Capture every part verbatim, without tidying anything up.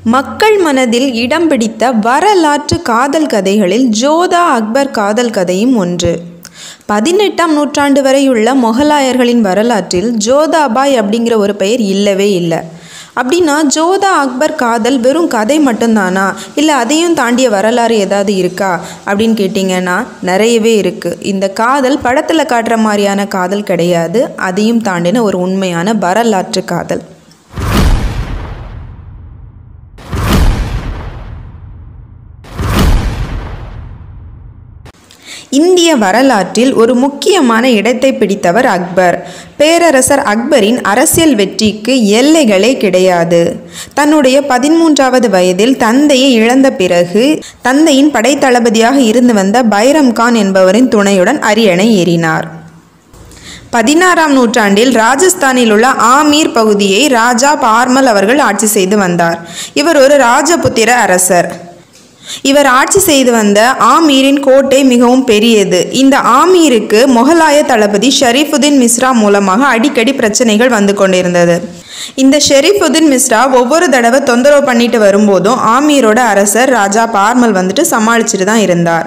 மக்கள் மனதில் இடம் பிடித்த வரலாற்று காதல் கதைகளில் ஜோதா அக்பர் காதல் கதையும் ஒன்று. பதினெட்டாம் நூற்றாண்டு வரையுள்ள மொகலாயர்களின் வரலாற்றில் ஜோதாபாய் அப்படிங்கிற ஒரு பெயர் இல்லவே இல்லை. அப்படின்னா ஜோதா அக்பர் காதல் வெறும் கதை மட்டும்தானா, இல்லை அதையும் தாண்டிய வரலாறு ஏதாவது இருக்கா அப்படின்னு கேட்டிங்கன்னா நிறையவே இருக்குது. இந்த காதல் படத்தில் காட்டுற மாதிரியான காதல் கிடையாது, அதையும் தாண்டின ஒரு உண்மையான வரலாற்று காதல். இந்திய வரலாற்றில் ஒரு முக்கியமான இடத்தை பிடித்தவர் அக்பர். பேரரசர் அக்பரின் அரசியல் வெற்றிக்கு எல்லைகளே கிடையாது. தன்னுடைய பதிமூன்றாவது வயதில் தந்தையை இழந்த பிறகு தந்தையின் படைத்தளபதியாக இருந்து வந்த பைரம் கான் என்பவரின் துணையுடன் அரியணை ஏறினார். பதினாறாம் நூற்றாண்டில் ராஜஸ்தானில் உள்ள ஆமீர் பகுதியை ராஜா பார்மல் அவர்கள் ஆட்சி செய்து வந்தார். இவர் ஒரு ராஜபுத்திர அரசர். இவர் ஆட்சி செய்து வந்த ஆமீரின் கோட்டை மிகவும் பெரியது. இந்த ஆமீருக்கு மொகலாய தளபதி ஷரீஃபுதீன் மிஸ்ரா மூலமாக அடிக்கடி பிரச்சனைகள் வந்து கொண்டிருந்தது. இந்த ஷரீஃபுதீன் மிஸ்ரா ஒவ்வொரு தடவை தொந்தரவு பண்ணிட்டு வரும்போதும் ஆமீரோட அரசர் ராஜா பார்மல் வந்துட்டு சமாளிச்சுட்டு தான் இருந்தார்.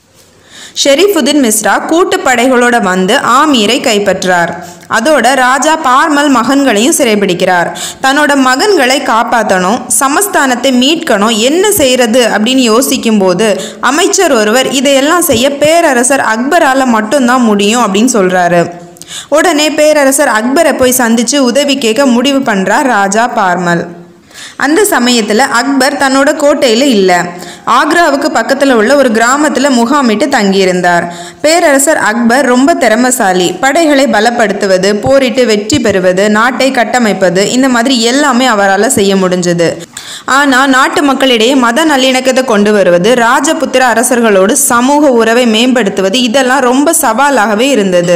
ஷரீஃபுதீன் மிஸ்ரா கூட்டுப்படைகளோட வந்து ஆமீரை கைப்பற்றார். அதோட ராஜா பார்மல் மகன்களையும் சிறைபிடிக்கிறார். தன்னோட மகன்களை காப்பாற்றணும், சமஸ்தானத்தை மீட்கணும், என்ன செய்யறது அப்படின்னு யோசிக்கும் போது அமைச்சர் ஒருவர் இதையெல்லாம் செய்ய பேரரசர் அக்பரால் மட்டும்தான் முடியும் அப்படின்னு சொல்றாரு. உடனே பேரரசர் அக்பரை போய் சந்திச்சு உதவி கேட்க முடிவு பண்றார் ராஜா பார்மல். அந்த சமயத்தில் அக்பர் தன்னோட கோட்டையில் இல்லை, ஆக்ராவுக்கு பக்கத்தில் உள்ள ஒரு கிராமத்தில் முகாமிட்டு தங்கியிருந்தார். பேரரசர் அக்பர் ரொம்ப திறமசாலி. படைகளை பலப்படுத்துவது, போரிட்டு வெற்றி பெறுவது, நாட்டை கட்டமைப்பது, இந்த மாதிரி எல்லாமே அவரால் செய்ய முடிஞ்சது. ஆனால் நாட்டு மக்களிடையே மத நல்லிணக்கத்தை கொண்டு வருவது, ராஜபுத்திர அரசர்களோடு சமூக உறவை மேம்படுத்துவது, இதெல்லாம் ரொம்ப சவாலாகவே இருந்தது.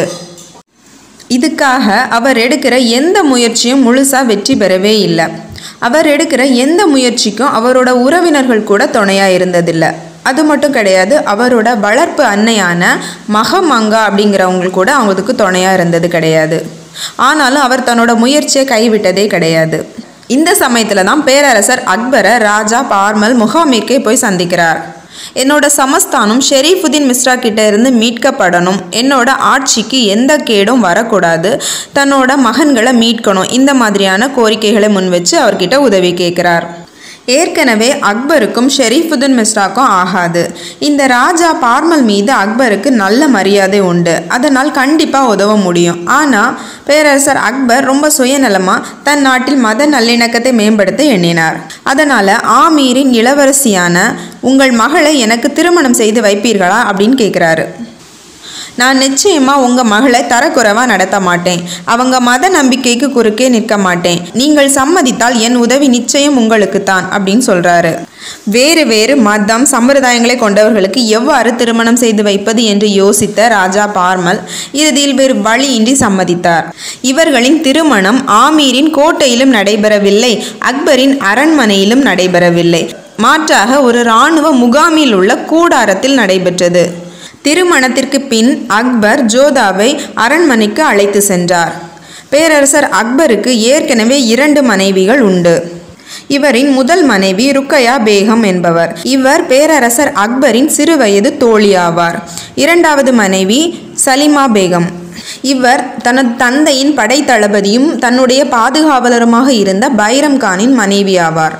இதுக்காக அவர் எடுக்கிற எந்த முயற்சியும் முழுசாக வெற்றி பெறவே இல்லை. அவர் எடுக்கிற எந்த முயற்சிக்கும் அவரோட உறவினர்கள் கூட துணையாக இருந்ததில்லை. அது மட்டும் கிடையாது, அவரோட வளர்ப்பு அன்னையான மகமங்கா அப்படிங்கிறவங்க கூட அவங்களுக்கு துணையாக இருந்தது கிடையாது. ஆனாலும் அவர் தன்னோட முயற்சியை கைவிட்டதே கிடையாது. இந்த சமயத்தில் தான் பேரரசர் அக்பரை ராஜா பார்மல் முகாமிற்கே போய் சந்திக்கிறார். என்னோட சமஸ்தானம் ஷரீஃபுதீன் மிஸ்ரா கிட்ட இருந்து மீட்கப்படணும், என்னோட ஆட்சிக்கு எந்த கேடும் வரக்கூடாது, தன்னோட மகன்களை மீட்கணும், இந்த மாதிரியான கோரிக்கைகளை முன்வச்சு அவர்கிட்ட உதவி கேட்குறார். ஏற்கனவே அக்பருக்கும் ஷரீஃபுதீன் மிஸ்ராக்கும் ஆகாது. இந்த ராஜா பார்மல் மீது அக்பருக்கு நல்ல மரியாதை உண்டு, அதனால் கண்டிப்பாக உதவ முடியும். ஆனால் பேரரசர் அக்பர் ரொம்ப சுயநலமாக தன் நாட்டில் மத நல்லிணக்கத்தை மேம்படுத்த எண்ணினார். அதனால் ஆமீரின் இளவரசியான உங்கள் மகளை எனக்கு திருமணம் செய்து வைப்பீர்களா அப்படின்னு கேட்குறாரு. நான் நிச்சயமாக உங்கள் மகளை தரக்குறைவாக நடத்த மாட்டேன், அவங்க மத நம்பிக்கைக்கு குறுக்கே நிற்க மாட்டேன், நீங்கள் சம்மதித்தால் என் உதவி நிச்சயம் உங்களுக்கு தான் அப்படின்னு சொல்கிறாரு. வேறு வேறு மதம் சம்பிரதாயங்களை கொண்டவர்களுக்கு எவ்வாறு திருமணம் செய்து வைப்பது என்று யோசித்த ராஜா பார்மல் இறுதியில் வேறு வழியின்றி சம்மதித்தார். இவர்களின் திருமணம் ஆமீரின் கோட்டையிலும் நடைபெறவில்லை, அக்பரின் அரண்மனையிலும் நடைபெறவில்லை, மாற்றாக ஒரு இராணுவ முகாமில் உள்ள கூடாரத்தில் நடைபெற்றது. திருமணத்திற்கு பின் அக்பர் ஜோதாவை அரண்மனைக்கு அழைத்து சென்றார். பேரரசர் அக்பருக்கு ஏற்கனவே இரண்டு மனைவிகள் உண்டு. இவரின் முதல் மனைவி ருக்கையா பேகம் என்பவர். இவர் பேரரசர் அக்பரின் சிறுவயது தோழி ஆவார். இரண்டாவது மனைவி சலிமா பேகம். இவர் தனது தந்தையின் படைத்தளபதியும் தன்னுடைய பாதுகாவலருமாக இருந்த பைரம் கானின் மனைவி ஆவார்.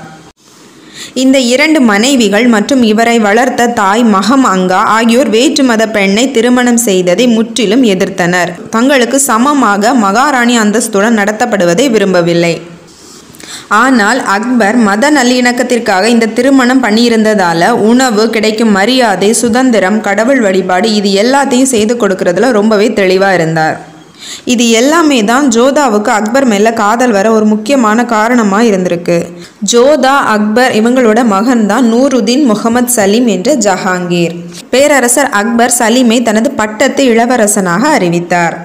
இந்த இரண்டு மனைவிகள் மற்றும் இவரை வளர்த்த தாய் மகமங்கா ஆகியோர் வேற்று மத பெண்ணை திருமணம் செய்ததை முற்றிலும் எதிர்த்தனர். தங்களுக்கு சமமாக மகாராணி அந்தஸ்துடன் நடத்தப்படுவதை விரும்பவில்லை. ஆனால் அக்பர் மத நல்லிணக்கத்திற்காக இந்த திருமணம் பண்ணியிருந்ததால உணவு, கிடைக்கும் மரியாதை, சுதந்திரம், கடவுள் வழிபாடு இது எல்லாத்தையும் செய்து கொடுக்கறதுல ரொம்பவே தெளிவாக இருந்தார். இது எல்லாமே தான் ஜோதாவுக்கு அக்பர் மேல காதல் வர ஒரு முக்கியமான காரணமாக இருந்திருக்கு. ஜோதா அக்பர் இவங்களோட மகன் தான் நூருதீன் முகமது சலீம் என்ற ஜஹாங்கீர். பேரரசர் அக்பர் சலீமை தனது பட்டத்து இளவரசனாக அறிவித்தார்.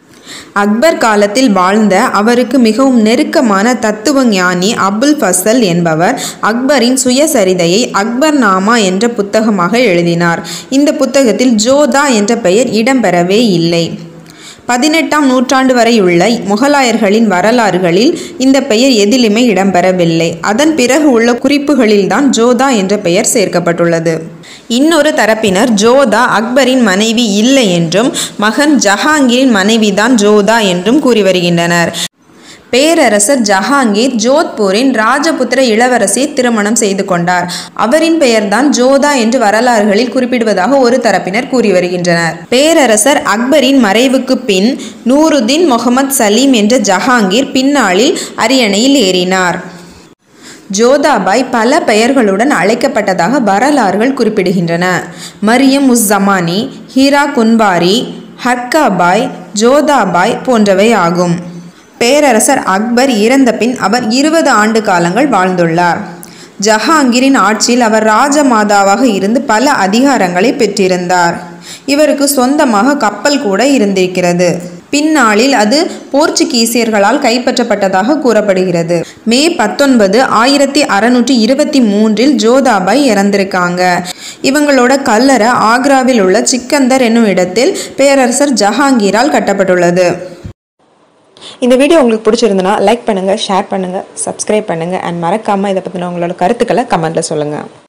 அக்பர் காலத்தில் வாழ்ந்த அவருக்கு மிகவும் நெருக்கமான தத்துவ ஞானி அபுல் ஃபசல் என்பவர் அக்பரின் சுயசரிதையை அக்பர் நாமா என்ற புத்தகமாக எழுதினார். இந்த புத்தகத்தில் ஜோதா என்ற பெயர் இடம்பெறவே இல்லை. பதினெட்டாம் நூற்றாண்டு வரை உள்ள முகலாயர்களின் வரலாறுகளில் இந்த பெயர் எதிலுமே இடம்பெறவில்லை. அதன் பிறகு உள்ள குறிப்புகளில்தான் ஜோதா என்ற பெயர் சேர்க்கப்பட்டுள்ளது. இன்னொரு தரப்பினர் ஜோதா அக்பரின் மனைவி இல்லை என்றும் மகன் ஜஹாங்கீரின் மனைவிதான் ஜோதா என்றும் கூறி வருகின்றனர். பேரரசர் ஜஹாங்கீர் ஜோத்பூரின் ராஜபுத்திர இளவரசியை திருமணம் செய்து கொண்டார். அவரின் பெயர்தான் ஜோதா என்று வரலாறுகளில் குறிப்பிடுவதாக ஒரு தரப்பினர் கூறி வருகின்றனர். பேரரசர் அக்பரின் மறைவுக்கு பின் நூருதீன் முகமது சலீம் என்ற ஜஹாங்கீர் பின்னாளில் அரியணையில் ஏறினார். ஜோதாபாய் பல பெயர்களுடன் அழைக்கப்பட்டதாக வரலாறுகள் குறிப்பிடுகின்றன. மரியம் உஸ் ஜமானி, ஹீரா குன்வாரி, ஹர்காபாய், ஜோதாபாய் போன்றவை ஆகும். பேரரசர் அக்பர் இறந்த பின் அவர் இருபது ஆண்டு காலங்கள் வாழ்ந்துள்ளார். ஜஹாங்கீரின் ஆட்சியில் அவர் ராஜமாதாவாக இருந்து பல அதிகாரங்களை பெற்றிருந்தார். இவருக்கு சொந்தமாக கப்பல் கூட இருந்திருக்கிறது. பின்னாளில் அது போர்ச்சுகீசியர்களால் கைப்பற்றப்பட்டதாக கூறப்படுகிறது. மே பத்தொன்பது ஆயிரத்தி அறுநூற்றி இருபத்தி மூன்றில் ஜோதாபாய் இறந்திருக்காங்க. இவங்களோட கல்லறை ஆக்ராவில் உள்ள சிக்கந்தர் என்னும் இடத்தில் பேரரசர் ஜஹாங்கீரால் கட்டப்பட்டுள்ளது. இந்த வீடியோ உங்களுக்கு பிடிச்சிருந்தனா லைக் பண்ணுங்கள், ஷேர் பண்ணுங்கள், சப்ஸ்கிரைப் பண்ணுங்கள் அண்ட் மறக்காமல் இதை பற்றின உங்களோட கருத்துக்களை கமெண்ட்டில் சொல்லுங்கள்.